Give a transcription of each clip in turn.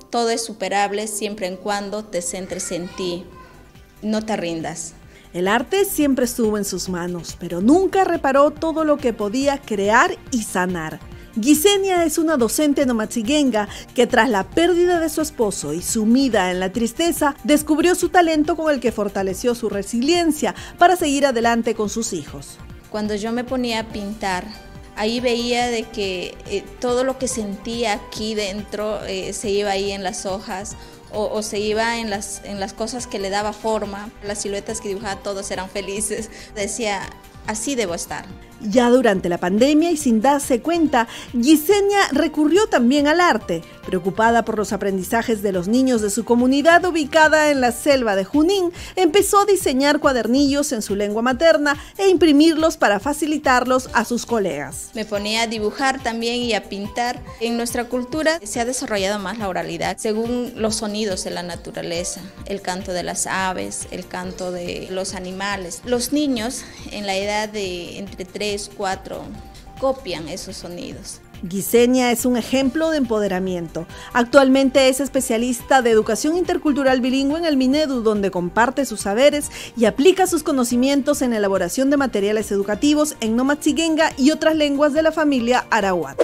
todo es superable siempre y cuando te centres en ti, no te rindas. El arte siempre estuvo en sus manos, pero nunca reparó todo lo que podía crear y sanar. Gisenia es una docente nomatziguenga que tras la pérdida de su esposo y sumida en la tristeza, descubrió su talento con el que fortaleció su resiliencia para seguir adelante con sus hijos. Cuando yo me ponía a pintar, ahí veía de que todo lo que sentía aquí dentro se iba ahí en las hojas o se iba en las cosas que le daba forma. Las siluetas que dibujaba, todos eran felices. Decía, así debo estar. Ya durante la pandemia y sin darse cuenta, Gisenia recurrió también al arte. Preocupada por los aprendizajes de los niños de su comunidad ubicada en la selva de Junín, empezó a diseñar cuadernillos en su lengua materna e imprimirlos para facilitarlos a sus colegas. Me ponía a dibujar también y a pintar. En nuestra cultura se ha desarrollado más la oralidad, según los sonidos de la naturaleza, el canto de las aves, el canto de los animales. Los niños en la edad de entre 3 y 4 copian esos sonidos. Gisenia es un ejemplo de empoderamiento. Actualmente es especialista de educación intercultural bilingüe en el Minedu, donde comparte sus saberes y aplica sus conocimientos en la elaboración de materiales educativos en nomatziguenga y otras lenguas de la familia arawak.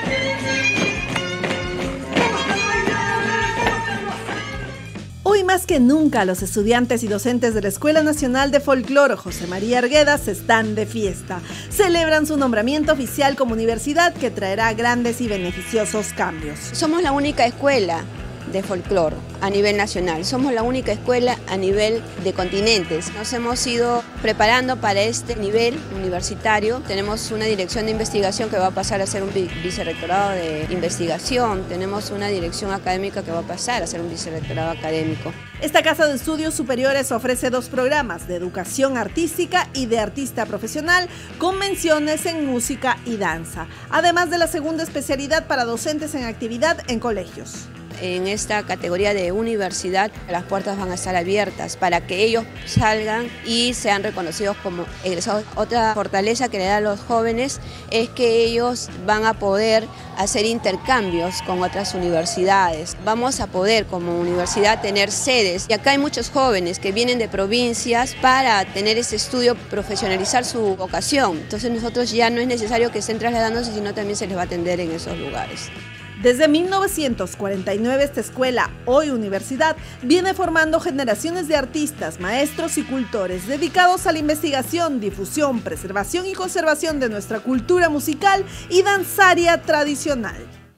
Hoy más que nunca los estudiantes y docentes de la Escuela Nacional de Folclore José María Arguedas están de fiesta. Celebran su nombramiento oficial como universidad que traerá grandes y beneficiosos cambios. Somos la única escuela de folclore a nivel nacional, somos la única escuela a nivel de continentes. Nos hemos ido preparando para este nivel universitario. Tenemos una dirección de investigación que va a pasar a ser un vicerrectorado de investigación, tenemos una dirección académica que va a pasar a ser un vicerrectorado académico. Esta casa de estudios superiores ofrece 2 programas de educación artística y de artista profesional con menciones en música y danza, además de la segunda especialidad para docentes en actividad en colegios. En esta categoría de universidad, las puertas van a estar abiertas para que ellos salgan y sean reconocidos como egresados. Otra fortaleza que le da a los jóvenes es que ellos van a poder hacer intercambios con otras universidades. Vamos a poder como universidad tener sedes. Y acá hay muchos jóvenes que vienen de provincias para tener ese estudio, profesionalizar su vocación. Entonces nosotros ya no es necesario que estén trasladándose, sino también se les va a atender en esos lugares. Desde 1949 esta escuela, hoy universidad, viene formando generaciones de artistas, maestros y cultores dedicados a la investigación, difusión, preservación y conservación de nuestra cultura musical y danzaria tradicional.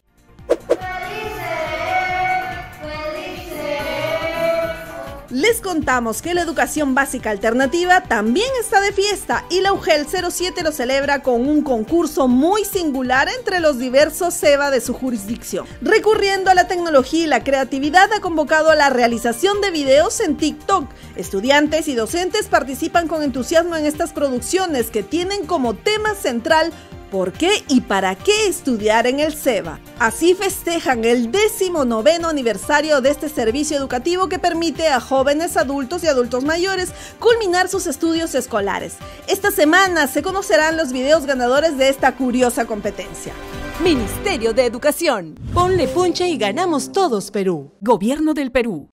Les contamos que la educación básica alternativa también está de fiesta y la UGEL 07 lo celebra con un concurso muy singular entre los diversos SEBA de su jurisdicción. Recurriendo a la tecnología y la creatividad, ha convocado a la realización de videos en TikTok. Estudiantes y docentes participan con entusiasmo en estas producciones que tienen como tema central ¿por qué y para qué estudiar en el SEBA? Así festejan el 19º aniversario de este servicio educativo que permite a jóvenes, adultos y adultos mayores culminar sus estudios escolares. Esta semana se conocerán los videos ganadores de esta curiosa competencia. Ministerio de Educación. Ponle punche y ganamos todos Perú. Gobierno del Perú.